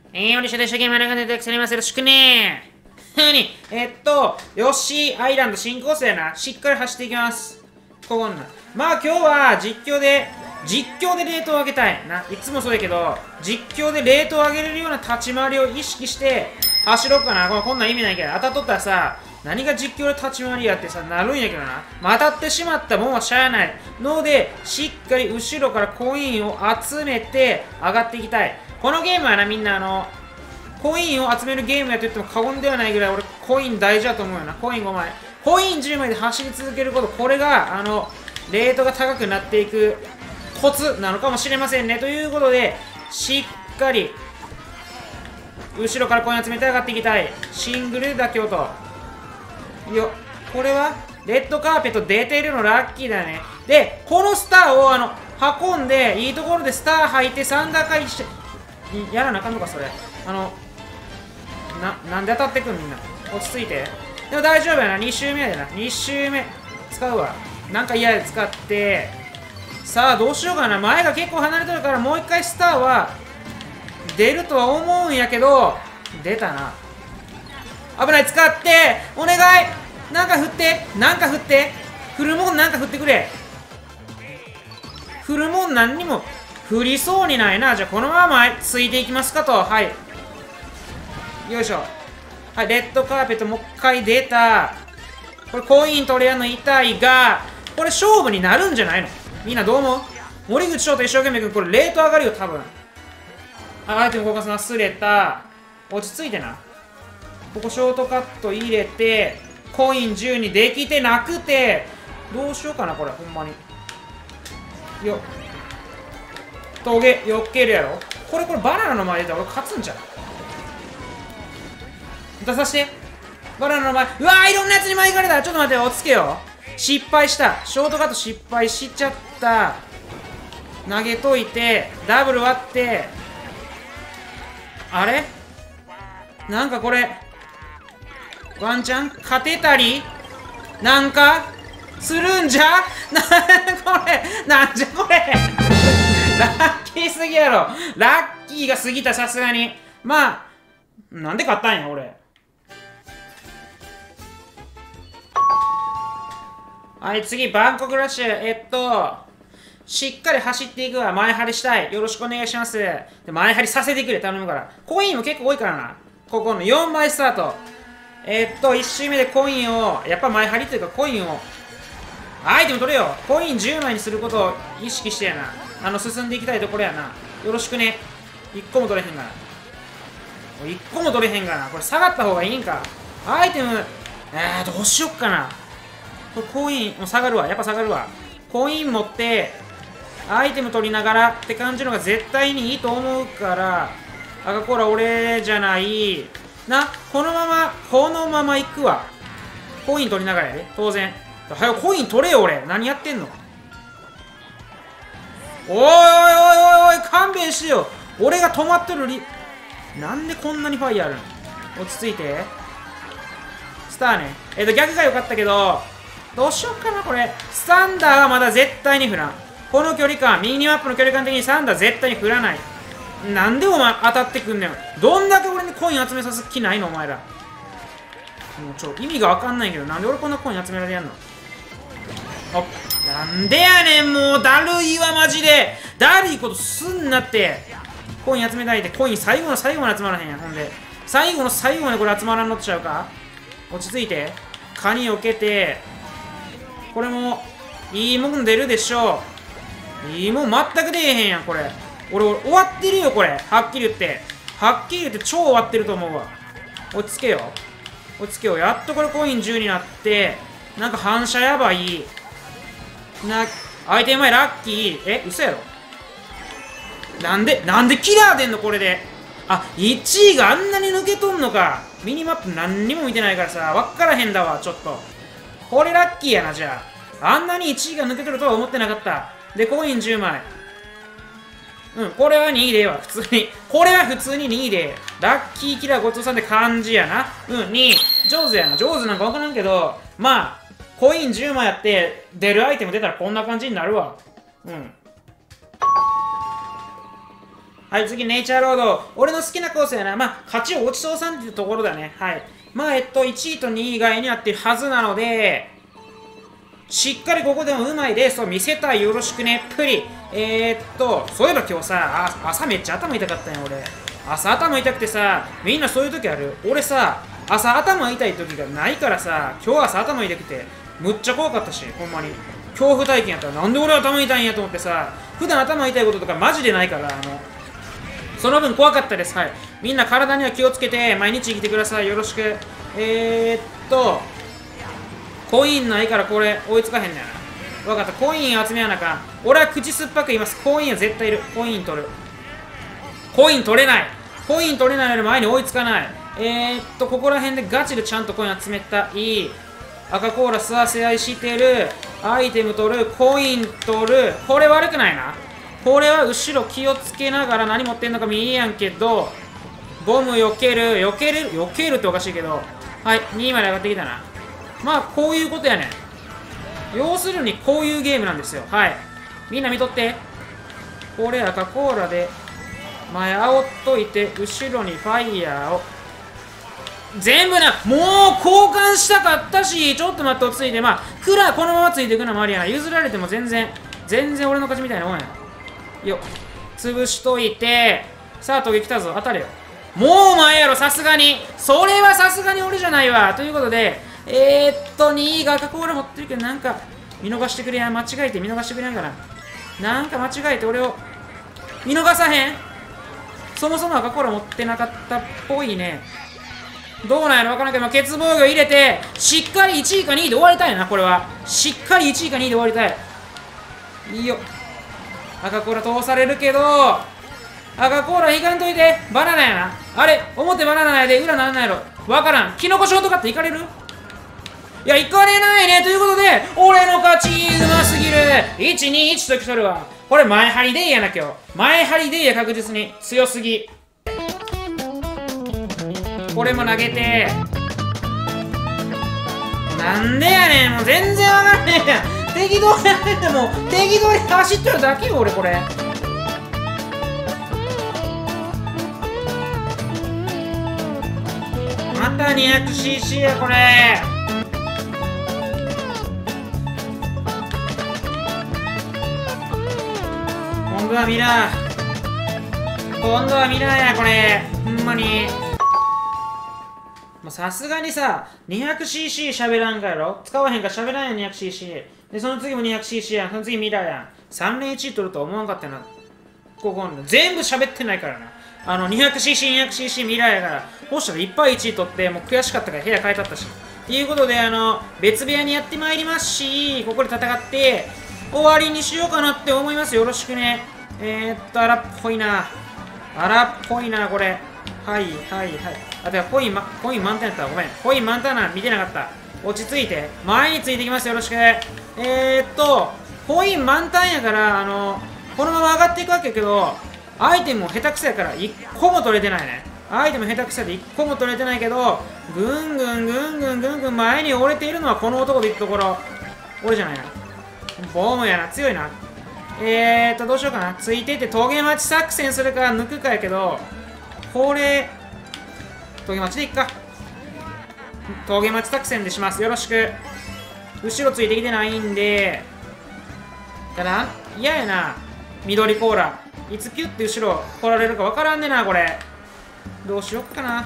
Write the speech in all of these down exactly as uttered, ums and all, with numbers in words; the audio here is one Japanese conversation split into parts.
えー、おりしょでしょゲームなかでたくさんあります。よろしくねー。なに、えっと、ヨッシーアイランド進行性やな。しっかり走っていきます。ここんな。まあ今日は実況で、実況でレートを上げたい。な、いつもそうやけど、実況でレートを上げれるような立ち回りを意識して走ろうかな。こんなん意味ないけど、当たっとったらさ、何が実況で立ち回りやってさ、なるんやけどな。まあ、当たってしまったもんはしゃあないので、しっかり後ろからコインを集めて上がっていきたい。このゲームはな、みんなあの、コインを集めるゲームやと言っても過言ではないぐらい俺コイン大事だと思うよな。コインごまい。コインじゅうまいで走り続けること、これが、あの、レートが高くなっていくコツなのかもしれませんね。ということで、しっかり、後ろからコイン集めて上がっていきたい。シングル妥協と。よ、これは、レッドカーペット出てるのラッキーだね。で、このスターを、あの、運んで、いいところでスター履いて、サンダー回して、やらなあかんのか、それ。あの、な、なんで当たってくんみんな。落ち着いて。でも大丈夫やな。に周目やでな。に周目。使うわ。なんか嫌で使って。さあ、どうしようかな。前が結構離れてるから、もう一回スターは、出るとは思うんやけど、出たな。危ない、使って。お願い。なんか振って。なんか振って。振るもんなんか振ってくれ。振るもん何にも振りそうにないな。じゃあ、このままついていきますかと。はい。よいしょ。はい、レッドカーペットもう一回出た。これコイン取れやんの痛いが、これ勝負になるんじゃないの？みんなどう思う？森口翔と一生懸命君、これレート上がるよ、多分。あ、アイテム動かすな、すれた。落ち着いてな。ここショートカット入れて、コインじゅうにできてなくて、どうしようかな、これ、ほんまに。よっ。トゲ、よっけるやろ。これ、これ、バナナの前で俺勝つんちゃう？出さして。バナナの前。うわー、いろんなやつに前行かれた。ちょっと待ってよ、落ち着けよ。失敗した。ショートカット失敗しちゃった。投げといて、ダブル割って、あれなんかこれ、ワンチャン勝てたりなんかするんじゃなこれなんじゃこれラッキーすぎやろ。ラッキーが過ぎた、さすがに。まあ、なんで勝ったんや、俺。はい、次、バンコクラッシュ。えっと、しっかり走っていくわ。前張りしたい。よろしくお願いします。で、前張りさせてくれ。頼むから。コインも結構多いからな。ここのよんまいスタート。えー、っと、いち周目でコインを、やっぱ前張りというかコインを、アイテム取れよ。コインじゅうまいにすることを意識してやな。あの、進んでいきたいところやな。よろしくね。いっこも取れへんがな。いっこも取れへんがな。これ下がった方がいいんか。アイテム、えー、どうしよっかな。これコイン、もう下がるわ。やっぱ下がるわ。コイン持って、アイテム取りながらって感じのが絶対にいいと思うから、赤コーラ俺じゃない。な、このまま、このまま行くわ。コイン取りながらやで、当然。はよ、コイン取れよ、俺。何やってんの？おいおいおいおいおい、勘弁してよ。俺が止まってるり、なんでこんなにファイヤーあるの？落ち着いて。スターね。えっと、逆が良かったけど、どうしよっかな、これ。スタンダーはまだ絶対に振らん。この距離感、ミニマップの距離感的にサンダー絶対に振らない。なんでお前当たってくんねん。どんだけ俺にコイン集めさす気ないのお前ら。もうちょ、意味がわかんないけど、なんで俺こんなコイン集められやんの？あ、なんでやねん、もう、だるいわ、マジで。だるいことすんなって。コイン集めたいって、コイン最後の最後まで集まらへんやん、ほんで。最後の最後までこれ集まらんのっちゃうか？落ち着いて。カニをけて、これも、いいもん出るでしょう。いいもん全く出えへんやん、これ。俺、俺終わってるよ、これ。はっきり言って。はっきり言って超終わってると思うわ。落ち着けよ。落ち着けよ。やっとこれコインじゅうになって、なんか反射やばい。な、相手前ラッキー。え、嘘やろ。なんで、なんでキラー出んのこれで。あ、いちいがあんなに抜けとんのか。ミニマップ何にも見てないからさ、わっからへんだわ、ちょっと。これラッキーやな、じゃあ。あんなにいちいが抜けとるとは思ってなかった。で、コインじゅうまい。うん、これはにいでええわ、普通に。これは普通ににいでええ。ラッキーキラーごちそうさんって感じやな。うん、にい。上手やな。上手なんかわからんけど、まあ、コインじゅうまいやって、出るアイテム出たらこんな感じになるわ。うん。 はい、次、ネイチャーロード。俺の好きなコースやな。まあ、勝ち落ちそうさんっていうところだね。はい。まあ、えっと、いちいとにい以外になってるはずなので、しっかりここでもうまいレースを見せたい。よろしくね、プリ。えー、っと、そういえば今日さ、あ朝めっちゃ頭痛かったんや、俺。朝頭痛くてさ、みんなそういう時ある？俺さ、朝頭痛い時がないからさ、今日朝頭痛くて、むっちゃ怖かったし、ほんまに。恐怖体験やったら、なんで俺頭痛いんやと思ってさ、普段頭痛いこととかマジでないから、あの、その分怖かったです。はい。みんな体には気をつけて、毎日生きてください。よろしく。えー、っと、コインないからこれ追いつかへんねやな。わかった。コイン集めやなあかん。俺は口酸っぱく言います。コインは絶対いる。コイン取る。コイン取れない。コイン取れないので前に追いつかない。えー、っと、ここら辺でガチでちゃんとコイン集めたい。赤コーラ吸わせ合いしてる。アイテム取る。コイン取る。これ悪くないな。これは後ろ気をつけながら何持ってんのか見えやんけど、ボム避ける。避ける避けるっておかしいけど。はい。にいまで上がってきたな。まあ、こういうことやねん。要するにこういうゲームなんですよ。はい。みんな見とって。これ赤コーラで前煽っといて、後ろにファイヤーを。全部な、もう交換したかったし、ちょっと待って、落ち着いて、まあ、クラこのままついていくのもありやな。譲られても全然、全然俺の勝ちみたいなもんや。よ、潰しといて、さあ、トゲ来たぞ、当たれよ。もう前やろ、さすがに。それはさすがに俺じゃないわ。ということで、えー、っと、にいが赤コーラ持ってるけど、なんか、見逃してくれや。間違えて見逃してくれやんかな。なんか間違えて俺を、見逃さへん？そもそも赤コーラ持ってなかったっぽいね。どうなんやろわからんけど、欠防御入れて、しっかりいちいかにいで終わりたいな、これは。しっかりいちいかにいで終わりたい。いいよ。赤コーラ通されるけど、赤コーラ引かんといて、バナナやな。あれ、表バナナやで、裏なんなんやろ。わからん。キノコショートカットいかれる？いや、いかれないね。ということで、俺の勝ち、うますぎる。いち、に、いちときとるわ。これ前張りでいいやな、今日。前張りでいいや、確実に。強すぎ。これも投げて。なんでやねん。もう全然わからねえやん。適当やねん。もう、適当に走ってるだけよ、俺、これ。また にひゃくシーシー や、これ。今度はミラー。今度はミラーや、これ。ほんまに。さすがにさ、にひゃくシーシー 喋らんかやろ？使わへんから喋らんやん、にひゃくシーシー。で、その次も にひゃくシーシー やん。その次ミラーやん。さん連いちい取るとは思わんかったな。ここ全部喋ってないからな。あの、にひゃくシーシー、にひゃくシーシー ミラーやから、こうしたらいっぱいいちい取って、もう悔しかったから部屋変えたったし。ということで、あの、別部屋にやってまいりますし、ここで戦って、終わりにしようかなって思います。よろしくね。えー、っと、荒っぽいな。荒っぽいな、これ。はい、はい、はい。あ、てか、コイン、ま、コイン満タンやったらごめん。コイン満タンな見てなかった。落ち着いて。前についてきます。よろしく。えー、っと、コイン満タンやから、あの、このまま上がっていくわけやけど、アイテムも下手くそやからいっこも取れてないね。アイテム下手くそやでいっこも取れてないけど、ぐんぐんぐんぐんぐんぐん前に折れているのはこの男でいくところ。俺じゃないな。ボムやな。強いな。えーっと、どうしようかな。ついていって峠待ち作戦するか抜くかやけど、これ、峠待ちでいっか。峠待ち作戦でします。よろしく。後ろついてきてないんで、ただ、嫌やな。緑コーラ。いつピュッて後ろ来られるかわからんねな、これ。どうしよっかな。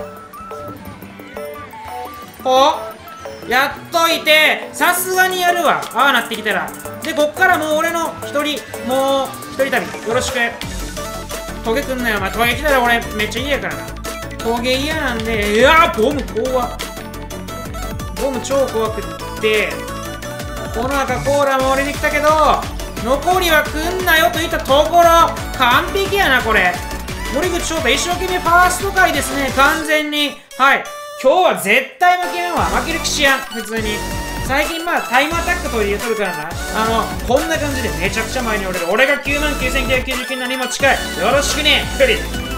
こうやっといて、さすがにやるわ。ああなってきたら。で、こっからもう俺の一人、もう一人旅。よろしく。トゲくんなよ、お前。トゲ来たら俺めっちゃ嫌やからな。トゲ嫌なんで、いやー、ボム怖っ。ボム超怖くって、この赤コーラも俺に来たけど、残りは来んなよといったところ、完璧やな、これ。森口翔太、一生懸命ファースト回ですね、完全に。はい。今日は絶対負けんわ。負ける気しやん、普通に。最近まあ、タイムアタックと言うとるからな。あの、こんな感じでめちゃくちゃ前に折れる。俺がきゅうまんきゅうせんきゅうひゃくきゅうじゅうきゅうになりも近い。よろしくね、一人。